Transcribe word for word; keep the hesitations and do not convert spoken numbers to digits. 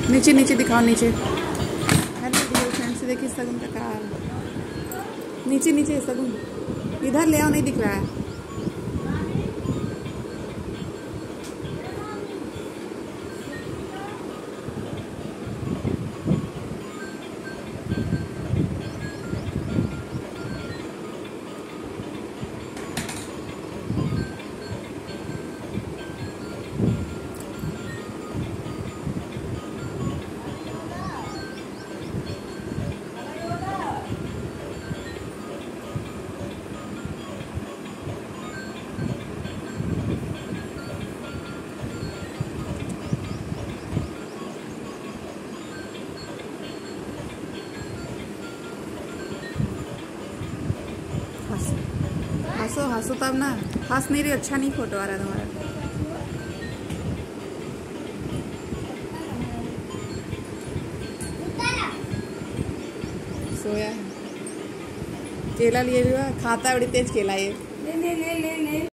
नीचे नीचे दिखाओ नीचे। हेलो डियर फ्रेंड्स, देखिए सगुन का कार नीचे नीचे। सगुन इधर ले आओ, नहीं दिख रहा है। हंसो हंसो तब ना। हंस नहीं रही, अच्छा नहीं फोटो आ रहा तुम्हारा। सोया है। केला लिए हुआ खाता है, बड़ी तेज केला ये। ले ले ले ले ले।